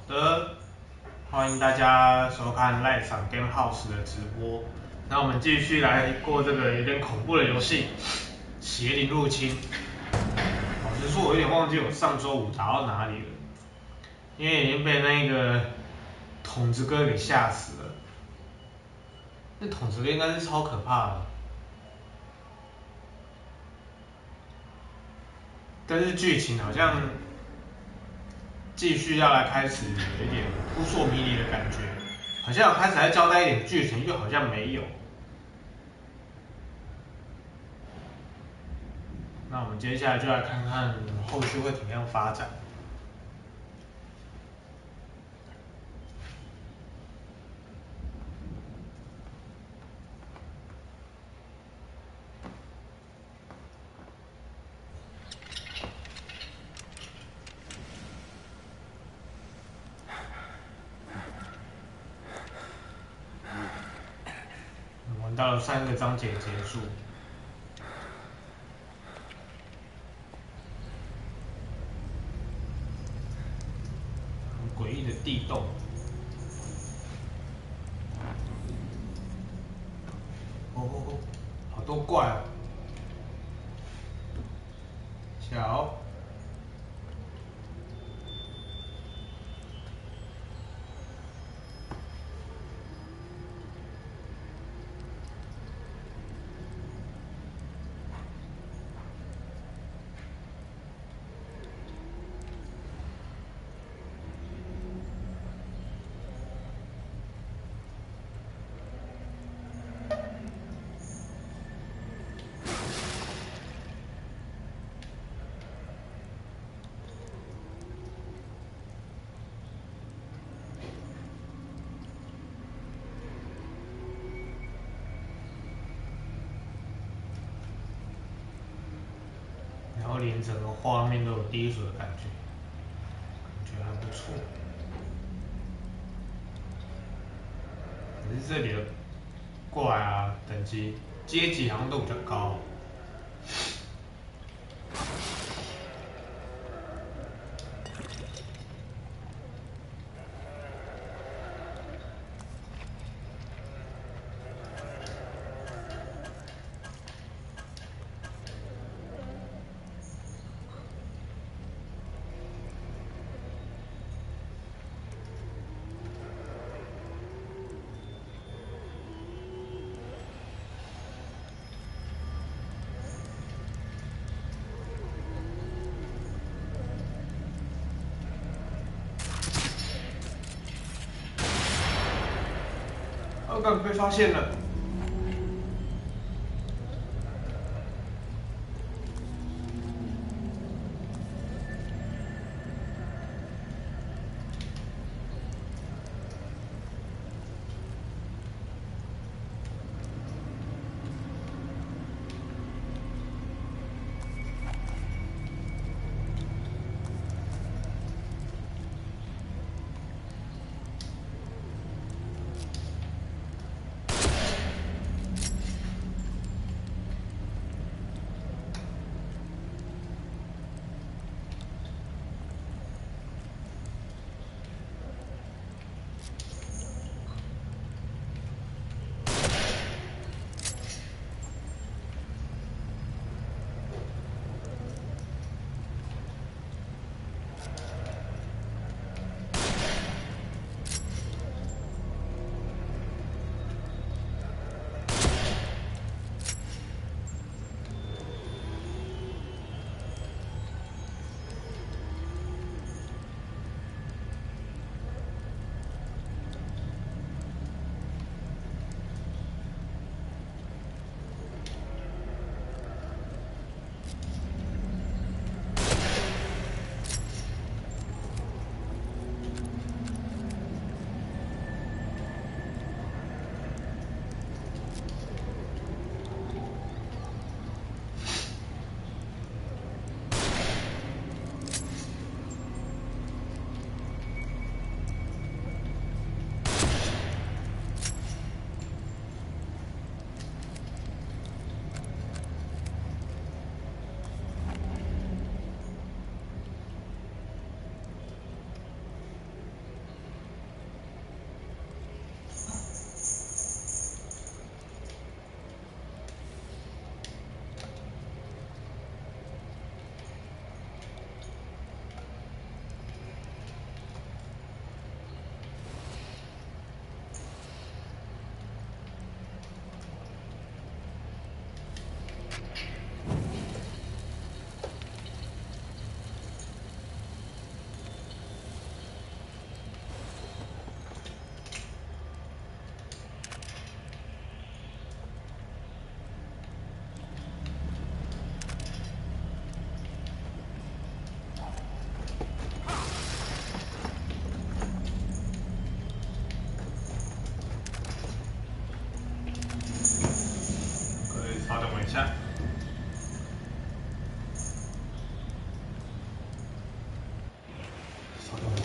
的，欢迎大家收看赖场 Game House 的直播。那我们继续来过这个有点恐怖的游戏——邪灵入侵。老实说，我有点忘记我上周五打到哪里了，因为已经被那个筒子哥给吓死了。那筒子哥应该是超可怕的，但是剧情好像继续要来开始有一点扑朔迷离的感觉，好像开始在交代一点剧情，又好像没有。那我们接下来就来看看后续会怎么样发展。玩到了3个章节结束，很诡异的地洞。哦，好多怪哦！小，然后连整个画面都有滴水的感觉，感觉还不错。可是这里的怪啊，等级阶级好像都比较高。刚被发现了。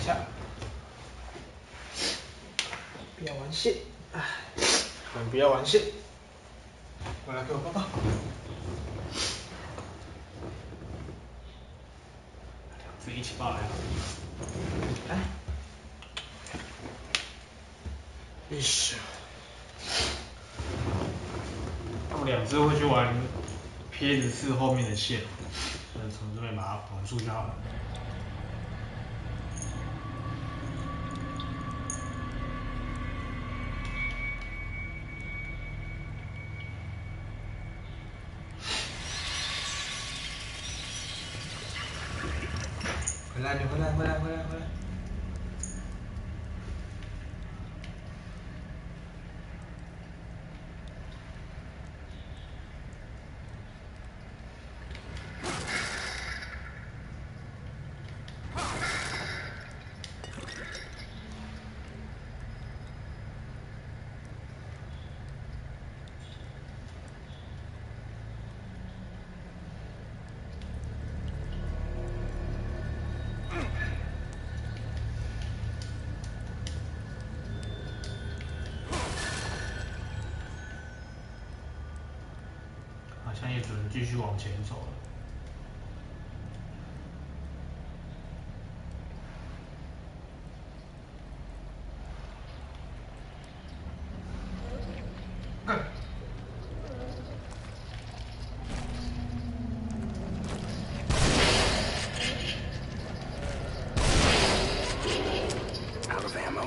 下，不要玩线，哎，不要玩线，过来给我抱抱。两只一起抱来。来。一下。他们两只会去玩PS4后面的线，所以从这边把它绑住就好了。回来，你回来，回来，回来，回来。好像也只能继续往前走了。 Out of ammo.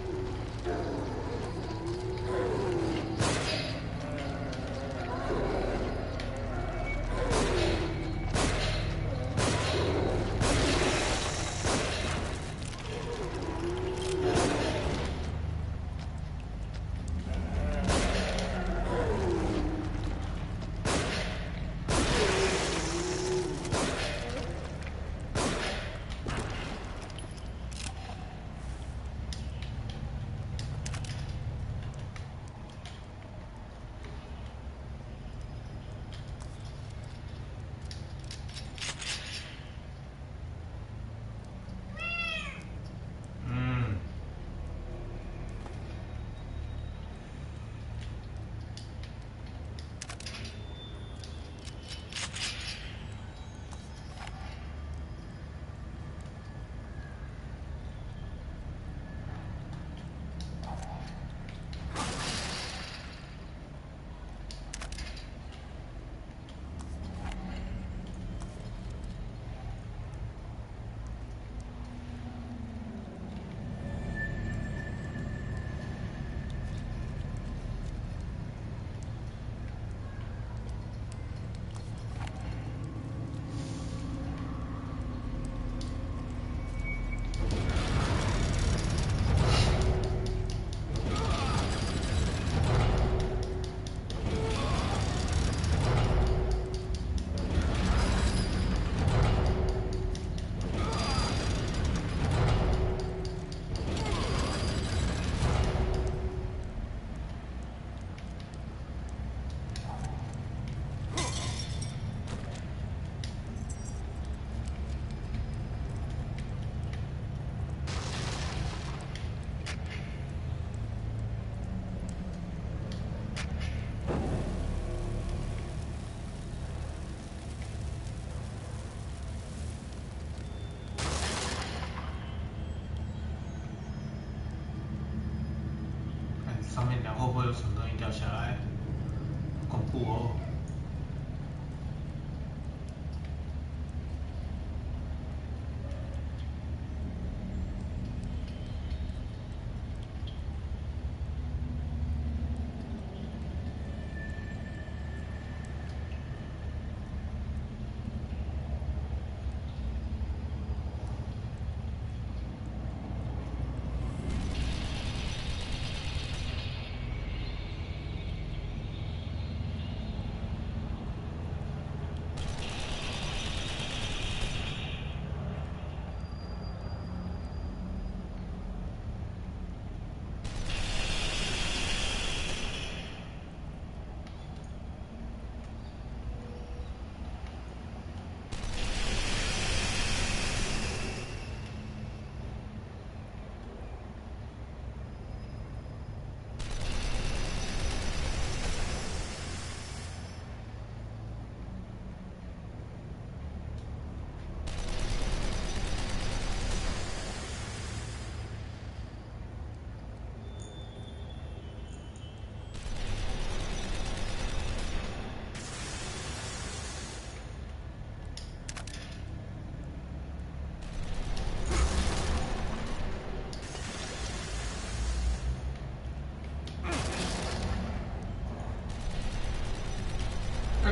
上面会不会有什么东西掉下来？恐怖哦！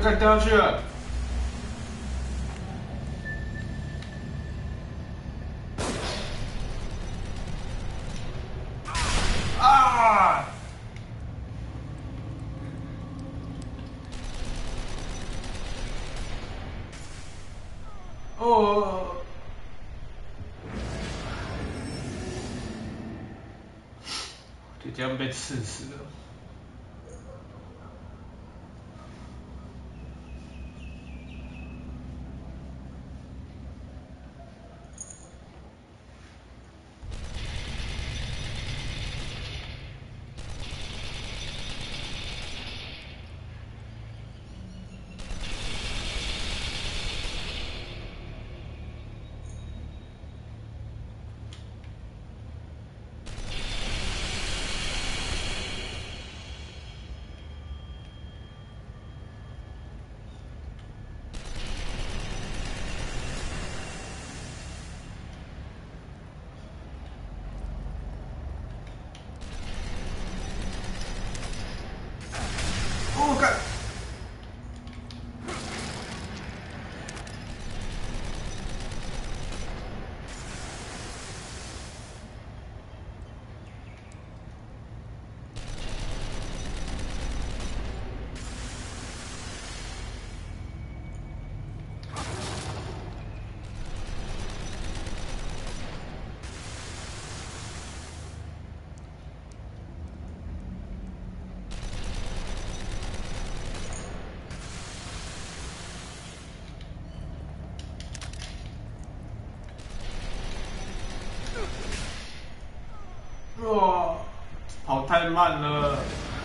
干掉下去了。啊！哦。就这样被刺死了。哦，干！哇，跑太慢了。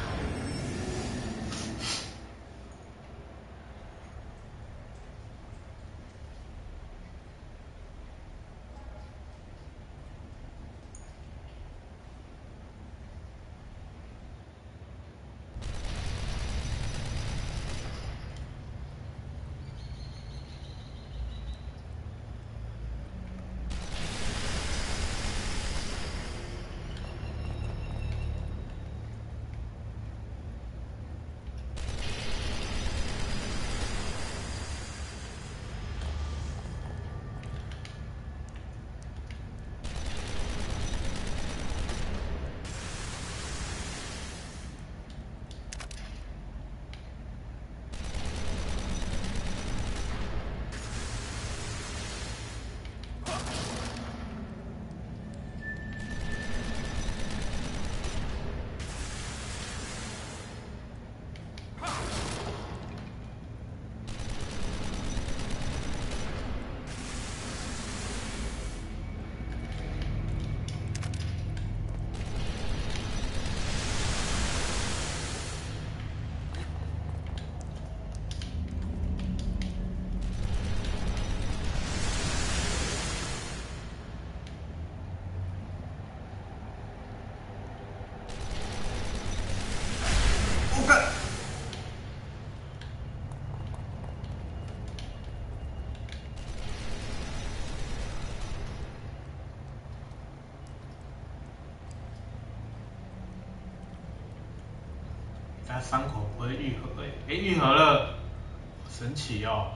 他伤口不会愈合愈合了，神奇哦。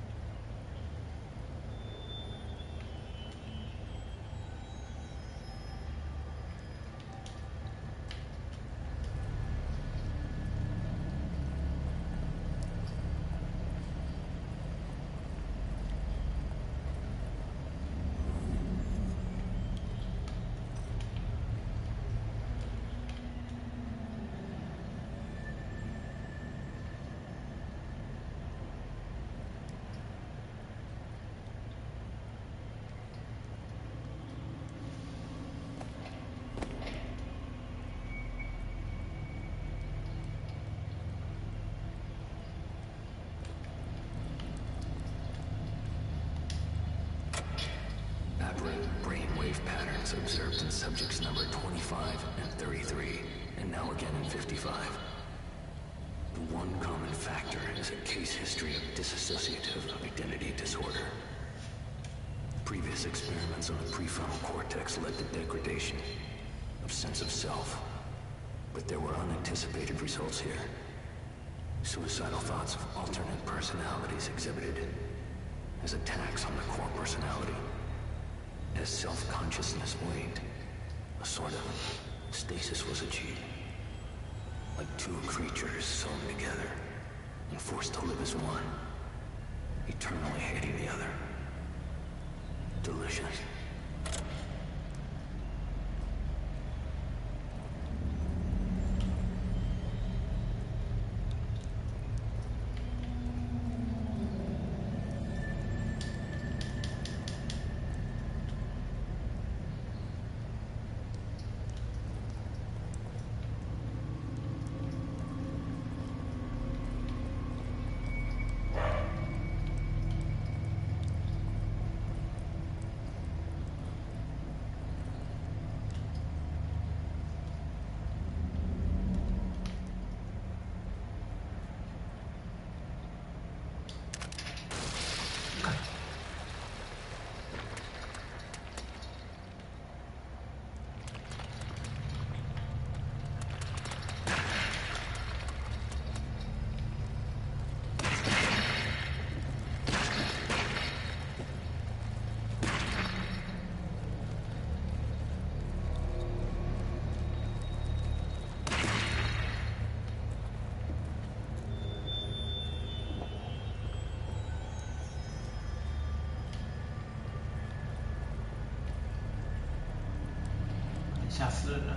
Brainwave patterns observed in subjects number 25 and 33, and now again in 55. The one common factor is a case history of dissociative identity disorder. Previous experiments on the prefrontal cortex led to degradation of sense of self, but there were unanticipated results here. Suicidal thoughts of alternate personalities exhibited as attacks on the core personality. As self-consciousness waned, a sort of stasis was achieved. Like two creatures sewn together and forced to live as one, eternally hating the other. Delicious. 吓死人了。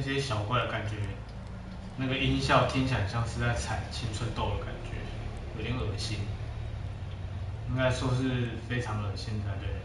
些小怪的感觉，那个音效听起来像是在踩青春痘的感觉，有点恶心，应该说是非常恶心才对。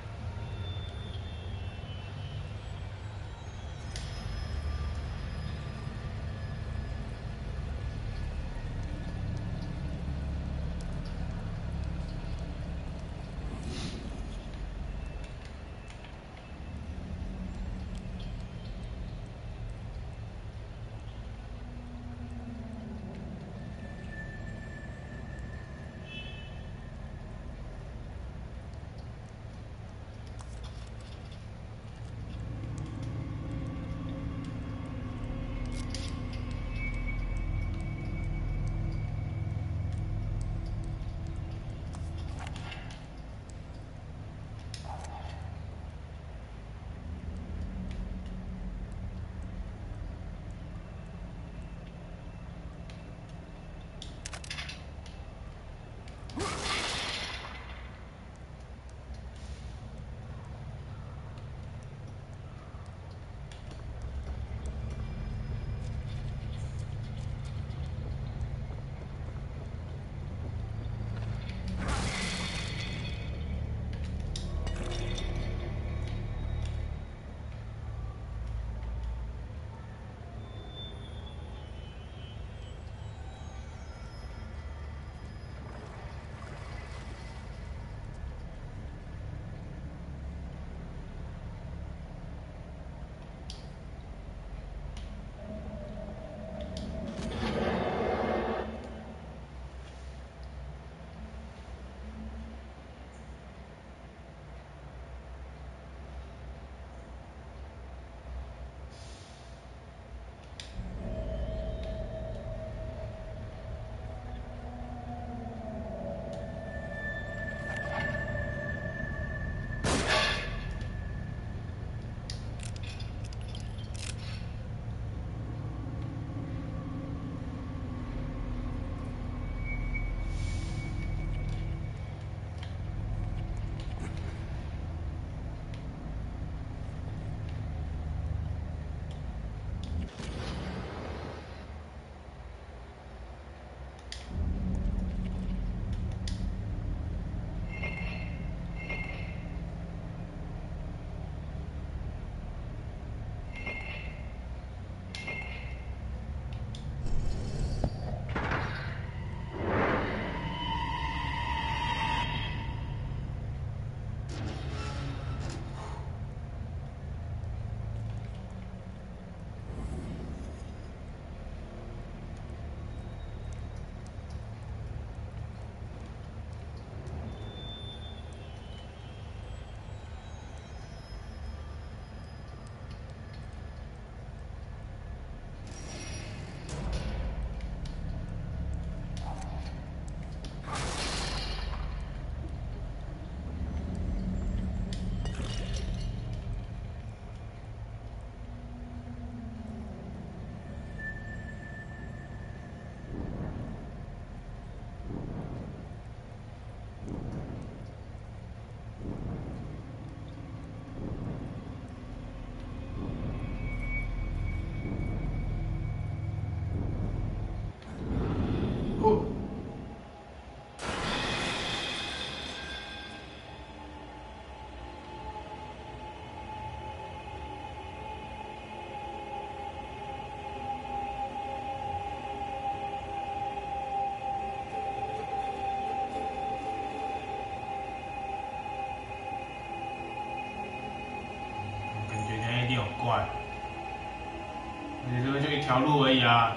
怪，你这边就一条路而已啊。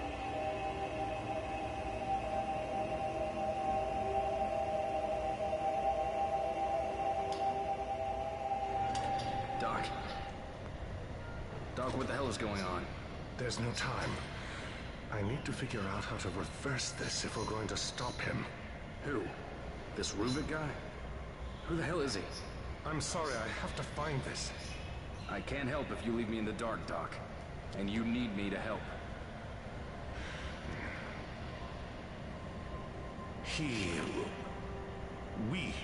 Doc, what the hell is going on? There's no time. I need to figure out how to reverse this if we're going to stop him. Who? This Ruvik guy? Who the hell is he? I'm sorry, I have to find this. I can't help if you leave me in the dark, Doc. And you need me to help.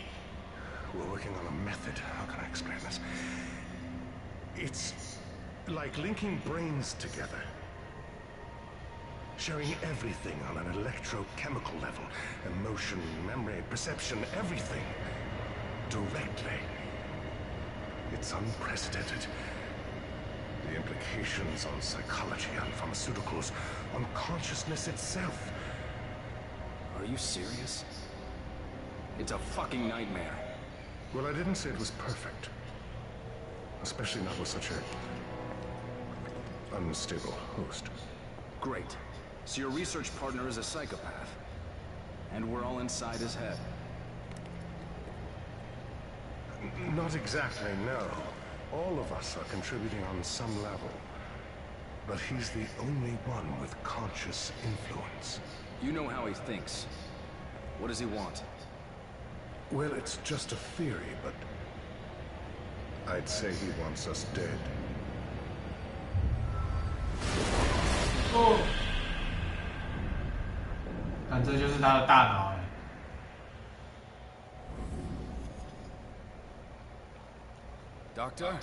We're working on a method. How can I explain this? It's Like linking brains together. Sharing everything on an electrochemical level. Emotion, memory, perception, everything. Directly. It's unprecedented. The implications on psychology, on pharmaceuticals, on consciousness itself. Are you serious? It's a fucking nightmare. Well, I didn't say it was perfect. Especially not with such a unstable host. Great. So your research partner is a psychopath. And we're all inside his head. Not exactly, no. All of us are contributing on some level. But he's the only one with conscious influence. You know how he thinks. What does he want? Well, it's just a theory, but I'd say he wants us dead. 哦，看这就是他的大脑哎。 Doctor?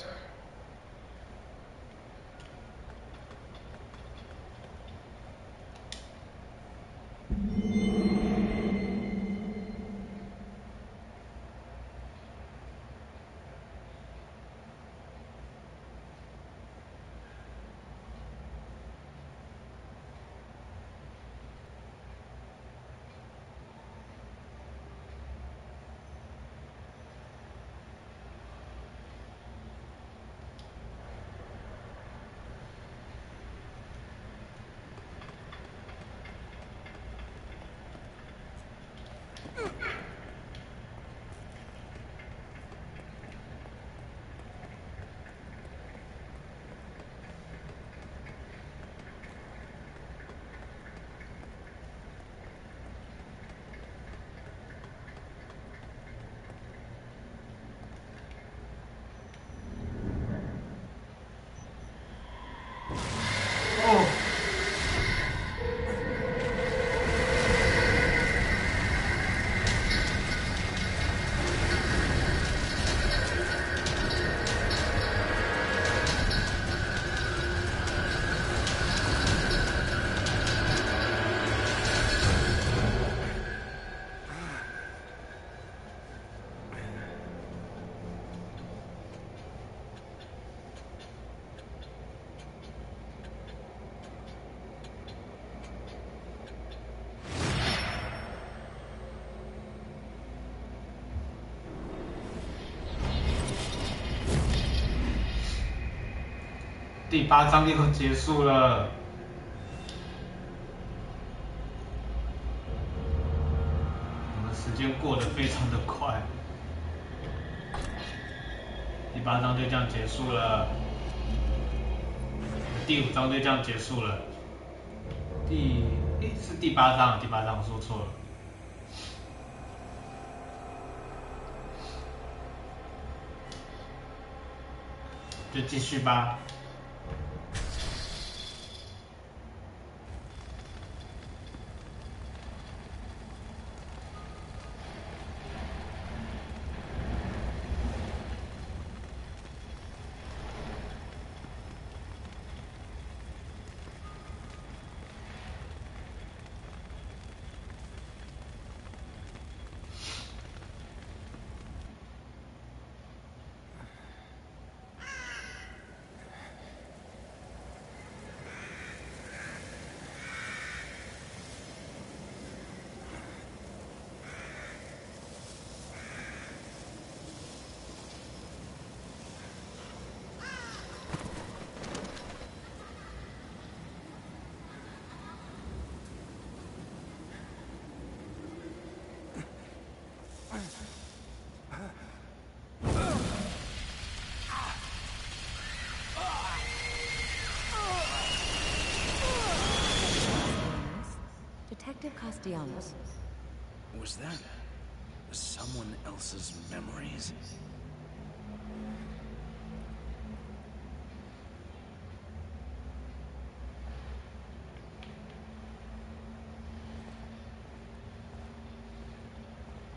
第8章又结束了。我们时间过得非常的快。第8章就这样结束了，第5章就这样结束了。是第8章，第8章我说错了。就继续吧。 Detective Castellanos. Was that someone else's memories? You were moaning in your sleep. Have a bad dream?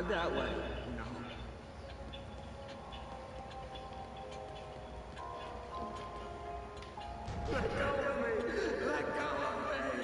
not that way. No. Let go of me! Let go of me!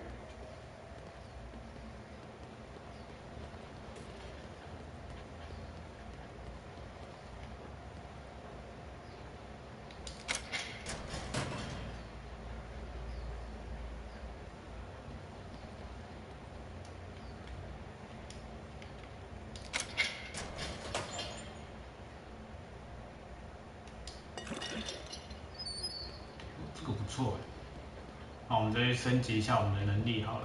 这个不错哎。好，我们再去升级一下我们的能力好了。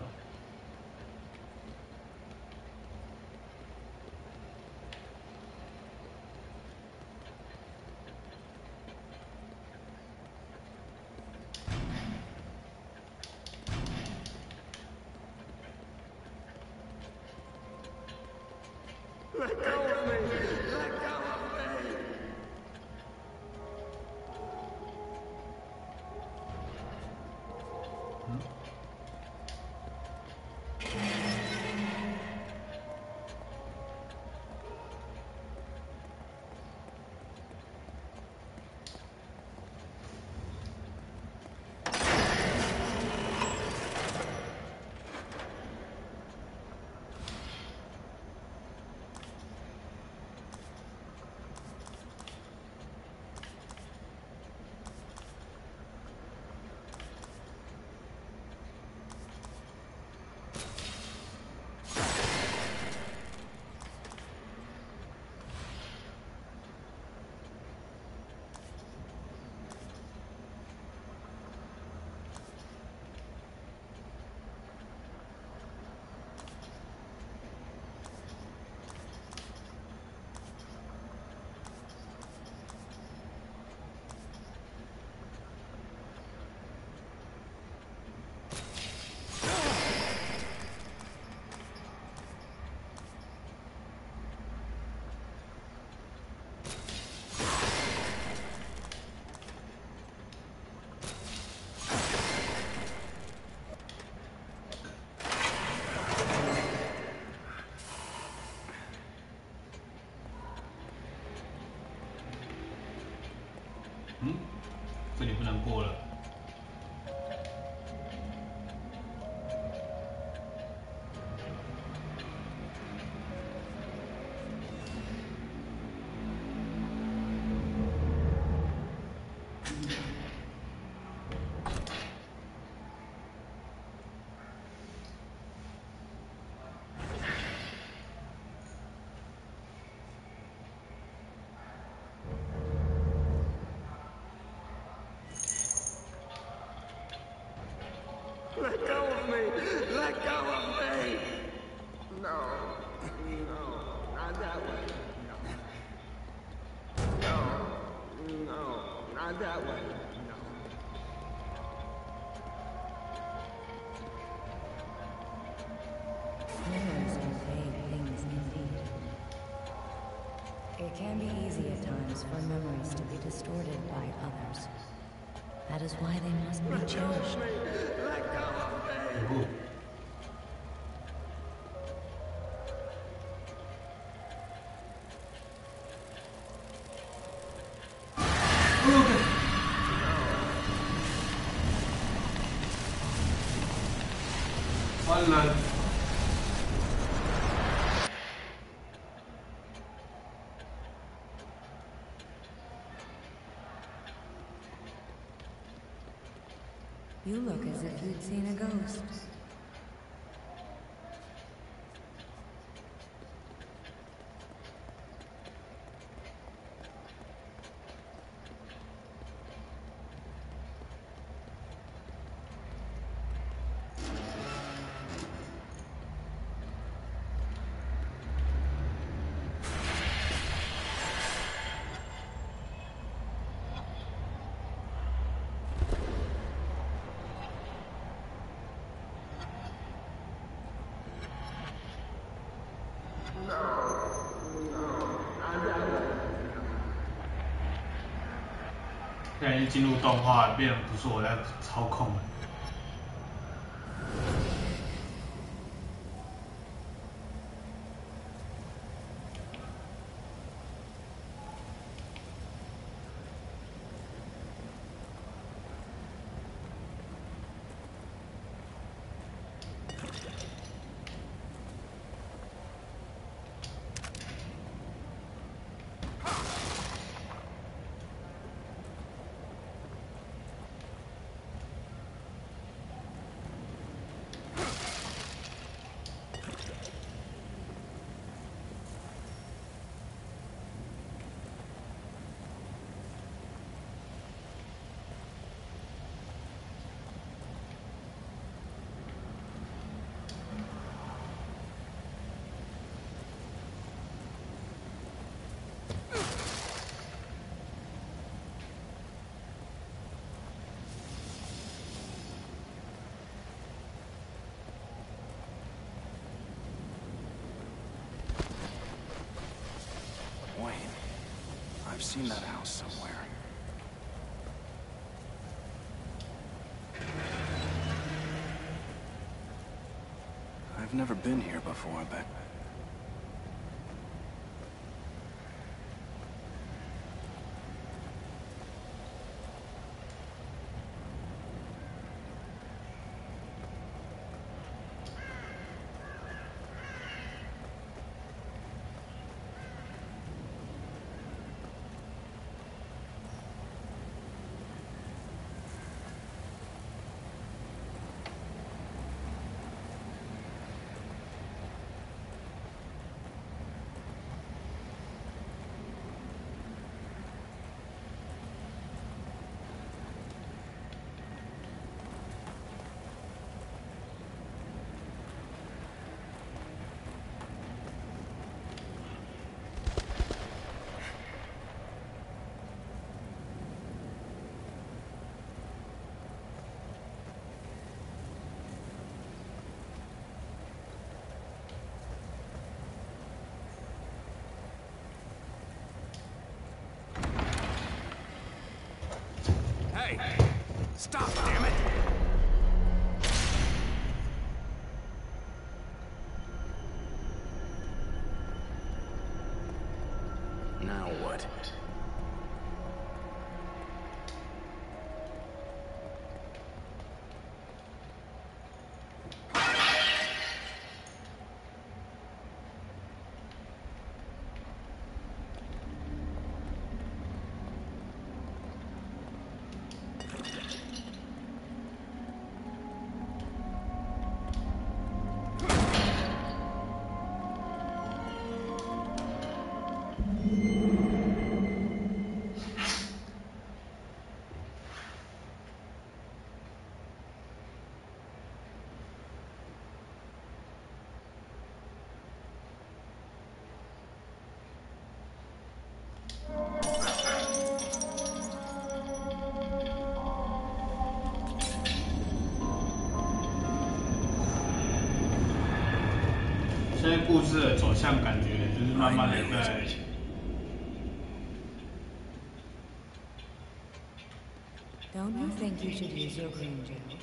Let go of me! Let go of me! 这里不能过了。 Let go of me! Let go of me! No. No. Not that way. No. No. No. Not that way. No. Memories are vague things indeed. It can be easy at times for memories to be distorted by others. That is why they must be cherished. Let go of me! 完了。 You look as if you'd seen a ghost. No. Not that way. 现在一进入动画，变得不是我在操控了。 Wait, I've seen that house somewhere. I've never been here before, but... Hey! Stop, damn it! Now what? 现在故事的走向感觉就是慢慢的在。 Don't you think you should use your green gel?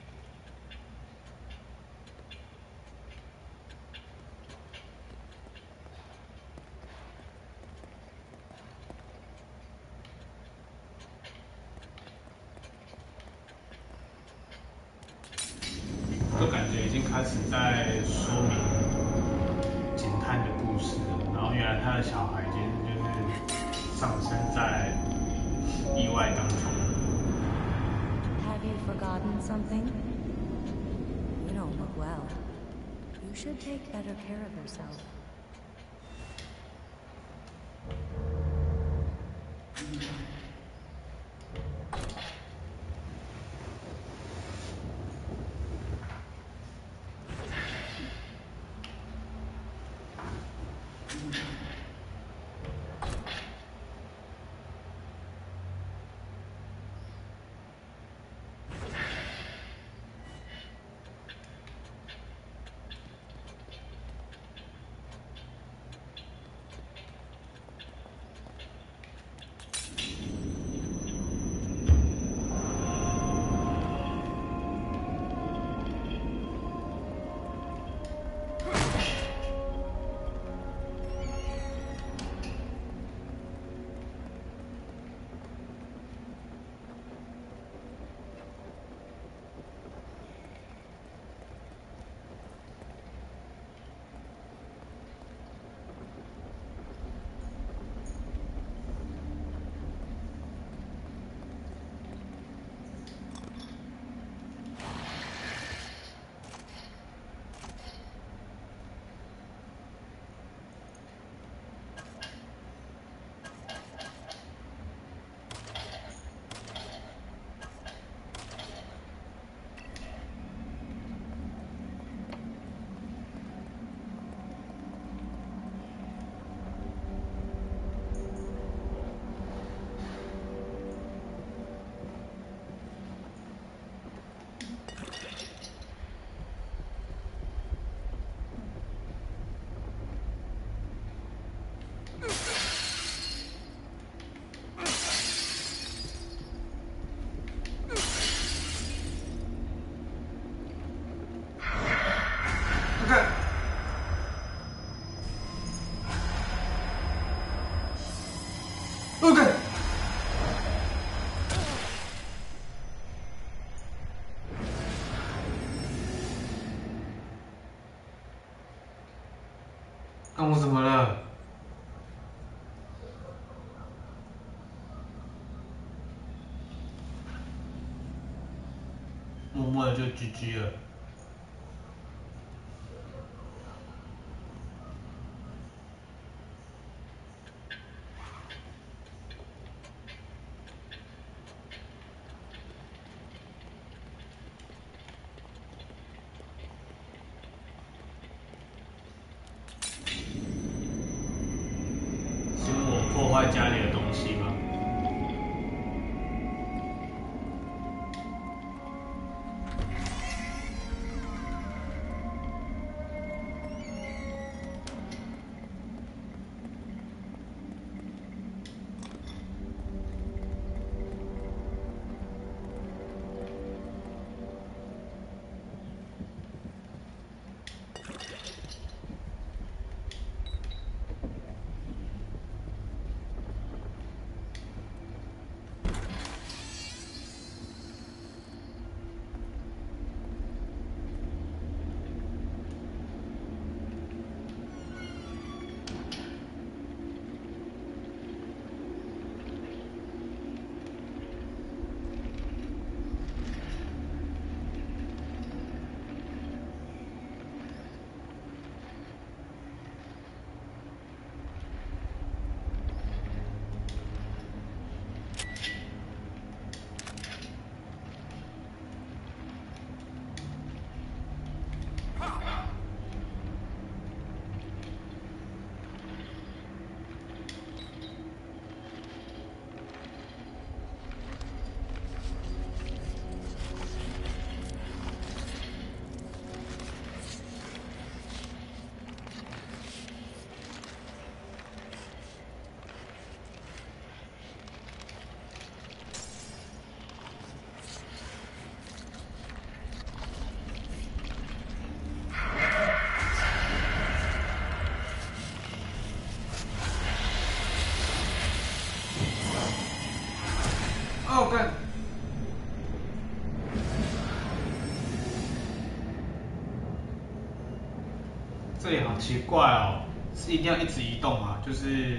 就感觉已经开始在说明警探的故事了，然后原来他的小孩已经就是丧生在意外当中。 Have you forgotten something? You don't look well. You should take better care of yourself. 看我怎么了？默默的就 GG 了。是我破坏家里的东西吗？哦，干！这里好奇怪哦，是一定要一直移动吗？就是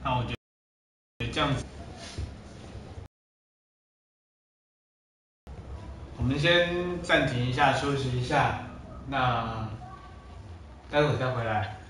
那我觉得这样子，我们先暂停一下，休息一下，那待会再回来。